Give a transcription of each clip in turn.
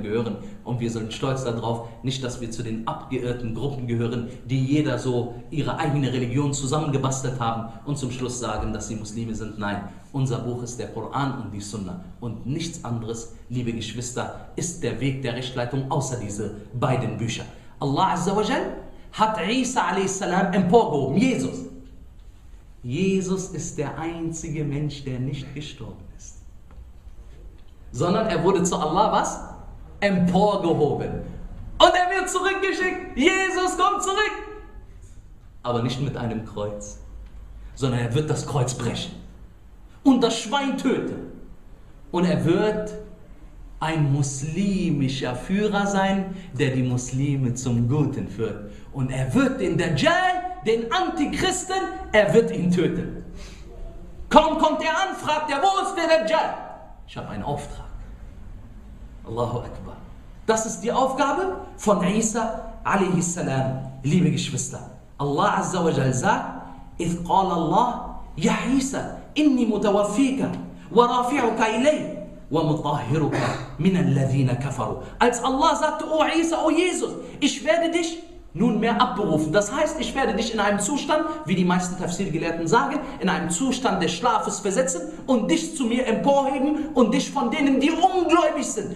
gehören. Und wir sind stolz darauf, nicht, dass wir zu den abgeirrten Gruppen gehören, die jeder so ihre eigene Religion zusammengebastelt haben und zum Schluss sagen, dass sie Muslime sind. Nein, unser Buch ist der Koran und die Sunna. Und nichts anderes, liebe Geschwister, ist der Weg der Rechtleitung außer diese beiden Bücher. Allah Azza wa Jal hat Isa a.s. emporgehoben, Jesus. Jesus ist der einzige Mensch, der nicht gestorben ist. Sondern er wurde zu Allah was? Emporgehoben. Und er wird zurückgeschickt. Jesus kommt zurück. Aber nicht mit einem Kreuz, sondern er wird das Kreuz brechen und das Schwein töten. Und er wird ein muslimischer Führer sein, der die Muslime zum Guten führt. Und er wird den Dajjal, den Antichristen, er wird ihn töten. Kaum kommt er an, fragt er, wo ist der Dajjal? Ich habe einen Auftrag. Allahu Akbar. Das ist die Aufgabe von Isa a.s. Liebe Geschwister, Allah Azza wa Jal sagt, إذ قال الله يا عيسى إني متوفيك ورافعك إلي ومطهرك من الذين كفروا. Als Allah sagte, O Isa, O Jesus, ich werde dich nunmehr abberufen. Das heißt, ich werde dich in einem Zustand, wie die meisten Tafsir-Gelehrten sagen, in einem Zustand des Schlafes versetzen und dich zu mir emporheben und dich von denen, die ungläubig sind,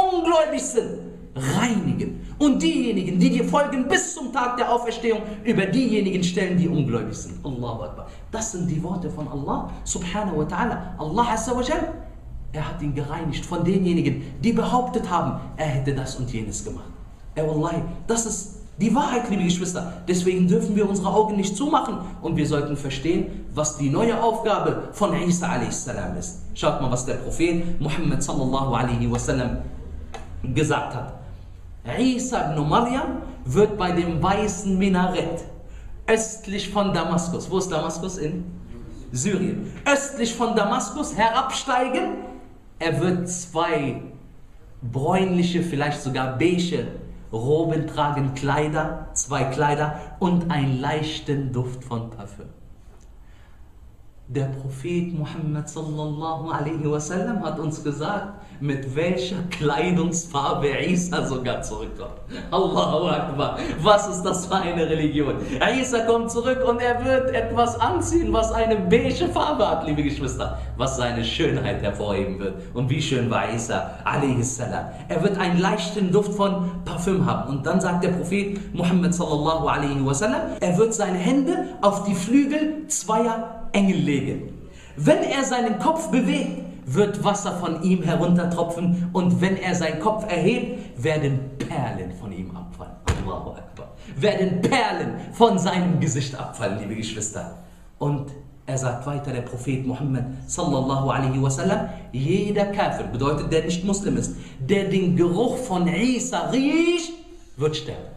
reinigen. Und diejenigen, die dir folgen bis zum Tag der Auferstehung, über diejenigen stellen, die ungläubig sind. Allahu Akbar. Das sind die Worte von Allah subhanahu wa ta'ala. Allah Azza wa Jal, er hat ihn gereinigt von denjenigen, die behauptet haben, er hätte das und jenes gemacht. Wallahi, das ist die Wahrheit, liebe Geschwister. Deswegen dürfen wir unsere Augen nicht zumachen und wir sollten verstehen, was die neue Aufgabe von Isa a.s. ist. Schaut mal, was der Prophet Muhammad sallallahu alaihi wasallam gesagt hat. Isa ibn Maryam wird bei dem weißen Minarett östlich von Damaskus, wo ist Damaskus? In Syrien. Östlich von Damaskus herabsteigen. Er wird zwei bräunliche, vielleicht sogar beige Roben tragen, Kleider, zwei Kleider und einen leichten Duft von Parfüm. Der Prophet Muhammad sallallahu alaihi wasallam hat uns gesagt, mit welcher Kleidungsfarbe Isa sogar zurückkommt. Allahu Akbar, was ist das für eine Religion? Isa kommt zurück und er wird etwas anziehen, was eine beige Farbe hat, liebe Geschwister, was seine Schönheit hervorheben wird. Und wie schön war Isa alaihi salam. Er wird einen leichten Duft von Parfüm haben. Und dann sagt der Prophet Muhammad sallallahu alaihi wasallam, er wird seine Hände auf die Flügel zweier Engel legen. Wenn er seinen Kopf bewegt, wird Wasser von ihm heruntertropfen und wenn er seinen Kopf erhebt, werden Perlen von ihm abfallen. Allahu Akbar. Werden Perlen von seinem Gesicht abfallen, liebe Geschwister. Und er sagt weiter, der Prophet Muhammad sallallahu alaihi wasallam, jeder Kafir, bedeutet der nicht Muslim ist, der den Geruch von Isa riecht, wird sterben.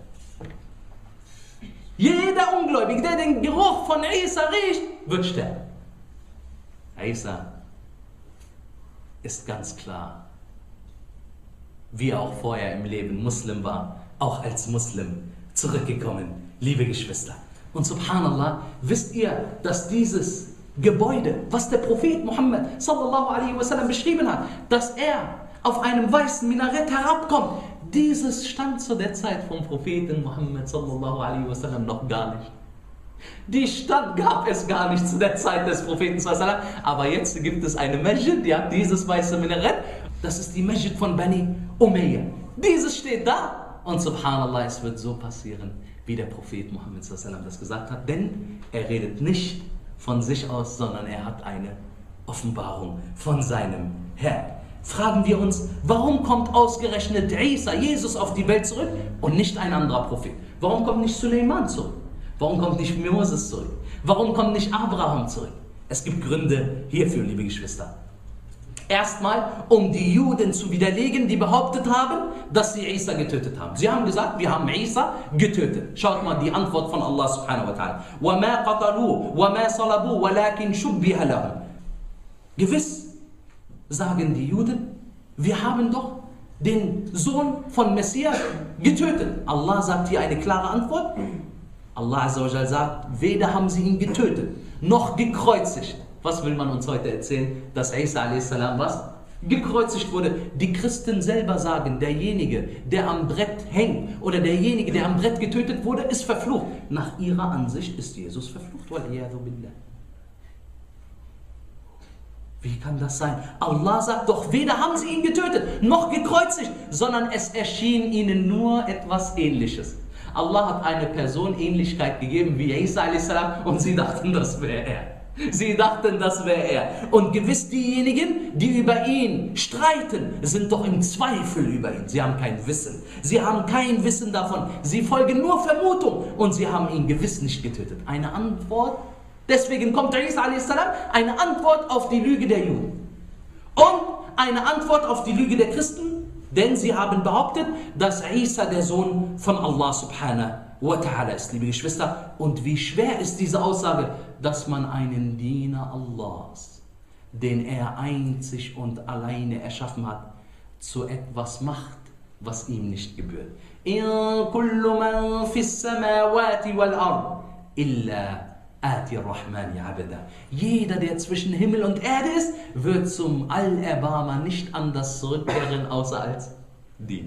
Jeder Ungläubige, der den Geruch von Isa riecht, wird sterben. Isa ist ganz klar, wie er auch vorher im Leben Muslim war, auch als Muslim zurückgekommen, liebe Geschwister. Und subhanallah, wisst ihr, dass dieses Gebäude, was der Prophet Muhammad sallallahu alaihi wasallam beschrieben hat, dass er auf einem weißen Minarett herabkommt, dieses stand zu der Zeit vom Propheten Muhammad sallallahu alaihi wasallam noch gar nicht. Die Stadt gab es gar nicht zu der Zeit des Propheten sallallahu alaihi wasallam, aber jetzt gibt es eine Masjid, die hat dieses weiße Minarett, das ist die Masjid von Bani Umayyah. Dieses steht da und subhanallah, es wird so passieren, wie der Prophet Muhammad sallallahu alaihi wasallam das gesagt hat, denn er redet nicht von sich aus, sondern er hat eine Offenbarung von seinem Herrn. Fragen wir uns, warum kommt ausgerechnet Isa, Jesus, auf die Welt zurück und nicht ein anderer Prophet? Warum kommt nicht Suleiman zurück? Warum kommt nicht Moses zurück? Warum kommt nicht Abraham zurück? Es gibt Gründe hierfür, liebe Geschwister. Erstmal, um die Juden zu widerlegen, die behauptet haben, dass sie Isa getötet haben. Sie haben gesagt, wir haben Isa getötet. Schaut mal die Antwort von Allah subhanahu wa ta'ala. وَمَا قَتَلُوا وَمَا صَلَبُوا وَلَكِنْ شُبِّهَ لَهُمْ. Gewiss sagen die Juden, wir haben doch den Sohn von Messias getötet. Allah sagt hier eine klare Antwort. Allah Azza wa Jal sagt, weder haben sie ihn getötet, noch gekreuzigt. Was will man uns heute erzählen? Dass Isa a.s. was? gekreuzigt wurde. Die Christen selber sagen, derjenige, der am Brett hängt oder derjenige, der am Brett getötet wurde, ist verflucht. Nach ihrer Ansicht ist Jesus verflucht. Waliyadu billah. Wie kann das sein? Allah sagt doch, weder haben sie ihn getötet, noch gekreuzigt, sondern es erschien ihnen nur etwas Ähnliches. Allah hat eine Person Ähnlichkeit gegeben wie Isa a.s. und sie dachten, das wäre er. Sie dachten, das wäre er. Und gewiss diejenigen, die über ihn streiten, sind doch im Zweifel über ihn. Sie haben kein Wissen. Sie haben kein Wissen davon. Sie folgen nur Vermutung und sie haben ihn gewiss nicht getötet. Eine Antwort. Deswegen kommt Isa a.s. eine Antwort auf die Lüge der Juden. Und eine Antwort auf die Lüge der Christen, denn sie haben behauptet, dass Isa der Sohn von Allah subhanahu wa ta'ala ist, liebe Geschwister. Und wie schwer ist diese Aussage, dass man einen Diener Allahs, den er einzig und alleine erschaffen hat, zu etwas macht, was ihm nicht gebührt. In kullu man fis samawati wal ard illa Ati Rahmani abada. Jeder, der zwischen Himmel und Erde ist, wird zum Allerbarmer nicht anders zurückkehren, außer als Diener.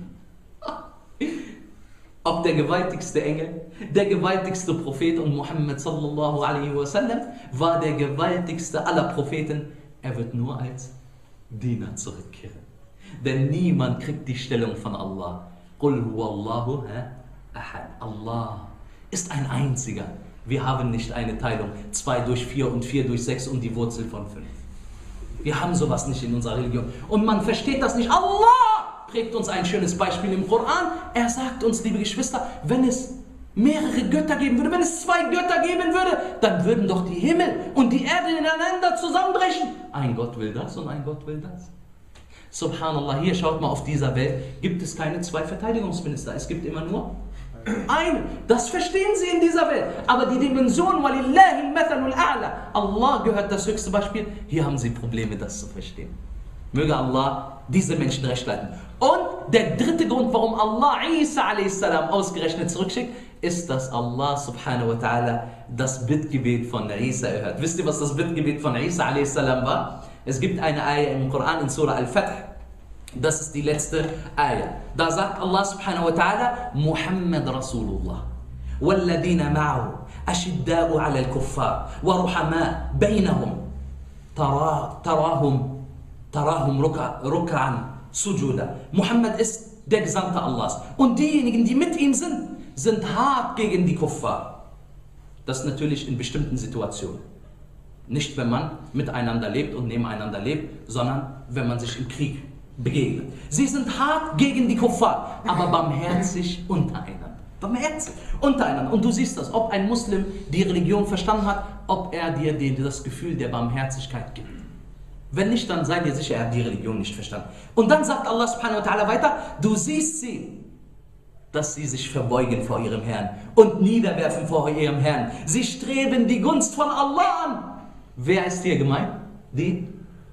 Ob der gewaltigste Engel, der gewaltigste Prophet und Muhammad sallallahu alaihi wasallam war der gewaltigste aller Propheten, er wird nur als Diener zurückkehren. Denn niemand kriegt die Stellung von Allah. Qul huwallahu ahad. Allah ist ein einziger. Wir haben nicht eine Teilung 2 durch 4 und 4 durch 6 und die Wurzel von 5. Wir haben sowas nicht in unserer Religion. Und man versteht das nicht. Allah prägt uns ein schönes Beispiel im Koran. Er sagt uns, liebe Geschwister, wenn es mehrere Götter geben würde, wenn es 2 Götter geben würde, dann würden doch die Himmel und die Erde ineinander zusammenbrechen. Ein Gott will das und ein Gott will das. Subhanallah, hier schaut mal, auf dieser Welt gibt es keine 2 Verteidigungsminister. Es gibt immer nur einen. Das verstehen sie in dieser Welt. Aber die Dimension, walillahi al-mathalul a'la, Allah gehört das höchste Beispiel. Hier haben sie Probleme, das zu verstehen. Möge Allah diese Menschen recht leiten. Und der dritte Grund, warum Allah Isa a.s. ausgerechnet zurückschickt, ist, dass Allah subhanahu wa ta'ala das Bittgebet von Isa erhört. Wisst ihr, was das Bittgebet von Isa a.s. war? Es gibt eine Ayah im Koran in Surah Al-Fath. Das ist die letzte Ayah. Da sagt Allah subhanahu wa ta'ala, Muhammad Rasulullah. وَالَّذِينَ مَعَهُ أَشِدَّاءُ عَلَى الْكُفَّارِ وَرُحَمَاء بَيْنَهُمْ تَرَاهُمْ رُكَعًا سُجُودًا. Muhammad ist der Gesandte Allahs. Und diejenigen, die mit ihm sind hart gegen die Kuffar. Das natürlich in bestimmten Situationen. Nicht, wenn man miteinander lebt und nebeneinander lebt, sondern wenn man sich im Krieg begegnet. Sie sind hart gegen die Kuffar, aber barmherzig untereinander. Barmherzig untereinander. Und du siehst das, ob ein Muslim die Religion verstanden hat, ob er dir das Gefühl der Barmherzigkeit gibt. Wenn nicht, dann sei dir sicher, er hat die Religion nicht verstanden. Und dann sagt Allah subhanahu wa ta'ala weiter, du siehst sie, dass sie sich verbeugen vor ihrem Herrn und niederwerfen vor ihrem Herrn. Sie streben die Gunst von Allah an. Wer ist hier gemeint? Die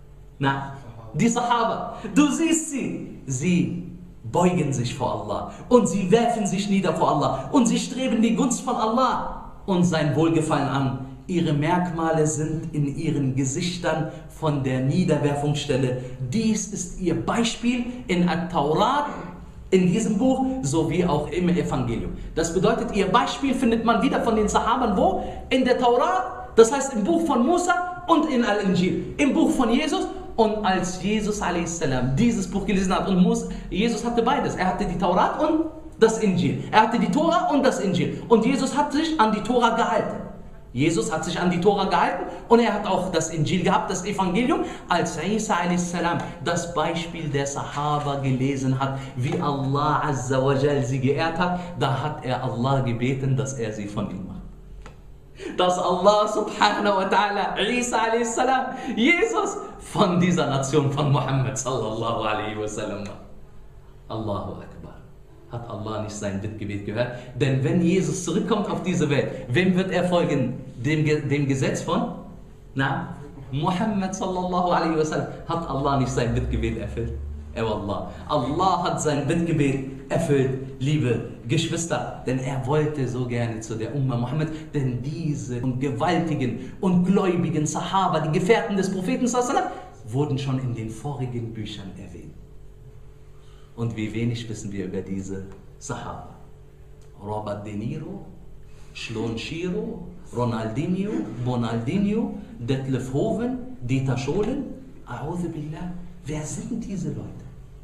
Sahaba. Du siehst sie beugen sich vor Allah und sie werfen sich nieder vor Allah und sie streben die Gunst von Allah und sein Wohlgefallen an. Ihre Merkmale sind in ihren Gesichtern von der Niederwerfungsstelle. Dies ist ihr Beispiel in At-Taurat, in diesem Buch, sowie auch im Evangelium. Das bedeutet, ihr Beispiel findet man wieder von den Sahabern wo? In der Taurat, das heißt im Buch von Musa und in Al-Injil, im Buch von Jesus. Und als Jesus a.s. dieses Buch gelesen hat, und Jesus hatte beides, er hatte die Taurat und das Injil. Er hatte die Tora und das Injil. Und Jesus hat sich an die Tora gehalten. Jesus hat sich an die Tora gehalten und er hat auch das Injil gehabt, das Evangelium. Als Isa a.s. das Beispiel der Sahaba gelesen hat, wie Allah azza wa jal sie geehrt hat, da hat er Allah gebeten, dass er sie von ihm macht. Dass Allah subhanahu wa ta'ala Isa a.s. Jesus von dieser Nation von Muhammad sallallahu alaihi wasallam macht. Allahu Akbar. Hat Allah nicht sein Bittgebet gehört? Denn wenn Jesus zurückkommt auf diese Welt, wem wird er folgen? Dem Gesetz von? Muhammad sallallahu alaihi wasallam. Hat Allah nicht sein Bittgebet erfüllt? Wallah. Allah hat sein Bittgebet erfüllt, liebe Geschwister, denn er wollte so gerne zu der Umma Muhammad, denn diese gewaltigen und gläubigen Sahaba, die Gefährten des Propheten sallallahu alaihi wasallam, wurden schon in den vorigen Büchern erwähnt. Und wie wenig wissen wir über diese Sahaba. Robert De Niro, Shlon Shiro, Ronaldinho, Bonaldinho, Detlef Hoven, Dieter Scholen. A'udhu billah. Wer sind diese Leute?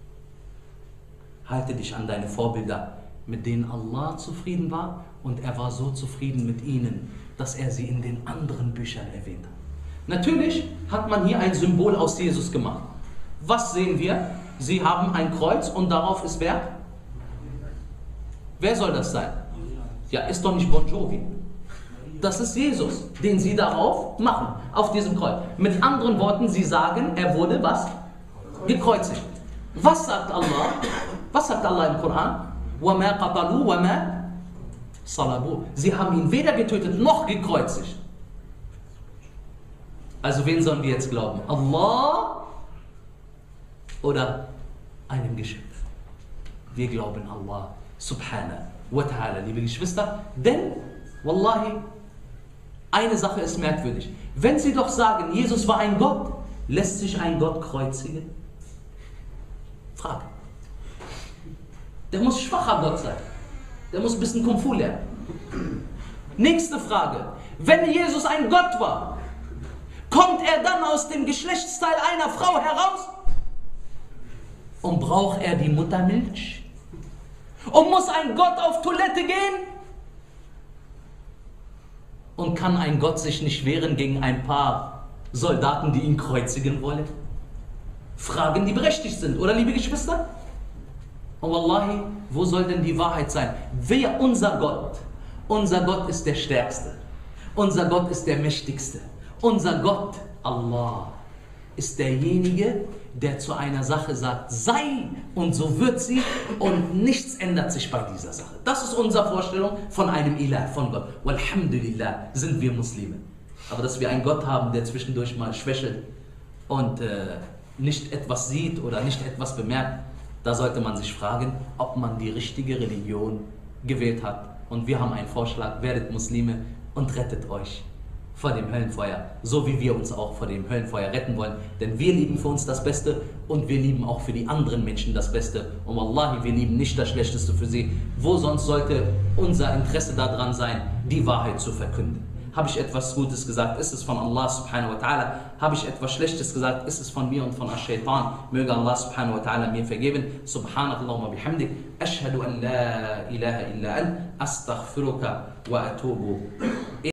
Halte dich an deine Vorbilder, mit denen Allah zufrieden war, und er war so zufrieden mit ihnen, dass er sie in den anderen Büchern erwähnt hat. Natürlich hat man hier ein Symbol aus Jesus gemacht. Was sehen wir? Sie haben ein Kreuz und darauf ist wer? Wer soll das sein? Ja, ist doch nicht Bon Jovi. Das ist Jesus, den sie darauf machen, auf diesem Kreuz. Mit anderen Worten, sie sagen, er wurde was? Gekreuzigt. Was sagt Allah? Was sagt Allah im Koran? وَمَا قَتَلُوا وَمَا صَلَبُوا. Sie haben ihn weder getötet noch gekreuzigt. Also wen sollen wir jetzt glauben? Allah oder einem Geschöpf? Wir glauben Allah subhanahu wa ta'ala, liebe Geschwister. Denn, wallahi, eine Sache ist merkwürdig. Wenn sie doch sagen, Jesus war ein Gott, lässt sich ein Gott kreuzigen? Frage. Der muss schwacher Gott sein. Der muss ein bisschen Kung Fu lernen. Nächste Frage. Wenn Jesus ein Gott war, kommt er dann aus dem Geschlechtsteil einer Frau heraus? Und braucht er die Muttermilch? Und muss ein Gott auf Toilette gehen? Und kann ein Gott sich nicht wehren gegen ein paar Soldaten, die ihn kreuzigen wollen? Fragen, die berechtigt sind, oder liebe Geschwister? Und wallahi, wo soll denn die Wahrheit sein? Wer unser Gott? Unser Gott ist der Stärkste. Unser Gott ist der Mächtigste. Unser Gott, Allah, ist derjenige, der zu einer Sache sagt, sei, und so wird sie, und nichts ändert sich bei dieser Sache. Das ist unsere Vorstellung von einem Ilah, von Gott. Walhamdulillah sind wir Muslime. Aber dass wir einen Gott haben, der zwischendurch mal schwächelt und nicht etwas sieht oder nicht etwas bemerkt, da sollte man sich fragen, ob man die richtige Religion gewählt hat. Und wir haben einen Vorschlag: werdet Muslime und rettet euch vor dem Höllenfeuer, so wie wir uns auch vor dem Höllenfeuer retten wollen. Denn wir lieben für uns das Beste und wir lieben auch für die anderen Menschen das Beste. Und wallahi, wir lieben nicht das Schlechteste für sie. Wo sonst sollte unser Interesse daran sein, die Wahrheit zu verkünden? Habe ich etwas Gutes gesagt, ist es von Allah subhanahu wa ta'ala. Habe ich etwas Schlechtes gesagt, ist es von mir und von Ash-Shaytan. Möge Allah subhanahu wa ta'ala mir vergeben. Subhanakallahumma bihamdik. Ashhadu an la ilaha illa an. Astaghfiruka wa atubu.